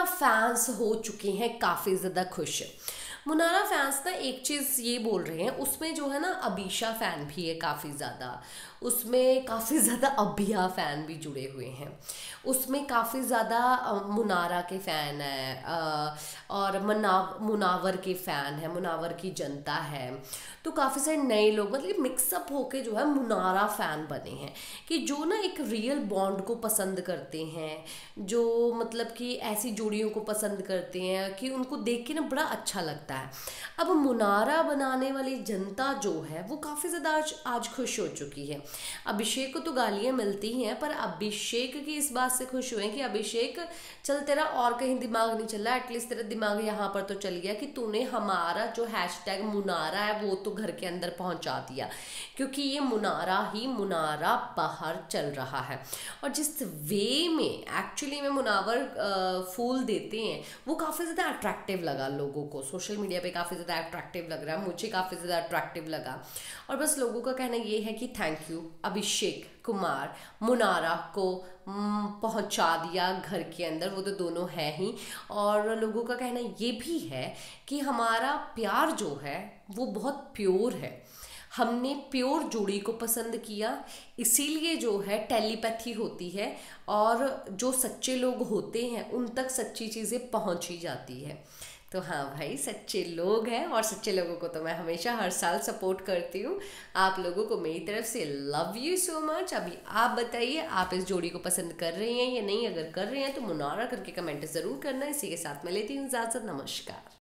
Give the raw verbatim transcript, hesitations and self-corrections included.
मुनारा fans हो चुके हैं काफ़ी ज़्यादा खुश। मुनारा फैंस ना एक चीज़ ये बोल रहे हैं, उसमें जो है ना अबीशा फ़ैन भी है काफ़ी ज़्यादा, उसमें काफ़ी ज़्यादा अबिया फ़ैन भी जुड़े हुए हैं, उसमें काफ़ी ज़्यादा मुनारा के फ़ैन है और मनाव मुनावर के फ़ैन है, मुनावर की जनता है। तो काफ़ी सारे नए लोग मतलब मिक्सअप होके जो है मुनारा फ़ैन बने हैं कि जो ना एक रियल बॉन्ड को पसंद करते हैं, जो मतलब कि ऐसी जोड़ियों को पसंद करते हैं कि उनको देख के ना बड़ा अच्छा लगता है। अब मुनारा बनाने वाली जनता जो है वो काफ़ी ज़्यादा आज आज खुश हो चुकी है। अभिषेक को तो गालियाँ मिलती ही हैं, पर अभिषेक की इस बात से खुश हुए कि अभिषेक चल तेरा और कहीं दिमाग नहीं चल रहा, एटलीस्ट तेरा दिमाग यहाँ पर तो चल गया कि तूने हमारा जो हैशटैग मुनारा है वो तो घर के अंदर पहुँचा दिया, क्योंकि ये मुनारा ही मुनारा बाहर चल रहा है। और जिस वे में एक्चुअली में मुनावर फूल देते हैं वो काफ़ी ज़्यादा अट्रैक्टिव लगा लोगों को, सोशल मीडिया पे काफ़ी ज़्यादा अट्रैक्टिव लग रहा है, मुझे काफ़ी ज़्यादा अट्रैक्टिव लगा। और बस लोगों का कहना ये है कि थैंक यू अभिषेक कुमार, मुनारा को पहुंचा दिया घर के अंदर, वो तो दोनों है ही। और लोगों का कहना ये भी है कि हमारा प्यार जो है वो बहुत प्योर है, हमने प्योर जोड़ी को पसंद किया, इसीलिए जो है टेलीपैथी होती है और जो सच्चे लोग होते हैं उन तक सच्ची चीज़ें पहुंची जाती है। तो हाँ भाई, सच्चे लोग हैं और सच्चे लोगों को तो मैं हमेशा हर साल सपोर्ट करती हूँ। आप लोगों को मेरी तरफ से लव यू सो मच। अभी आप बताइए, आप इस जोड़ी को पसंद कर रहे हैं या नहीं? अगर कर रहे हैं तो मुनारा करके कमेंट ज़रूर करना। इसी के साथ मैं लेती हूँ इजाज़त। नमस्कार।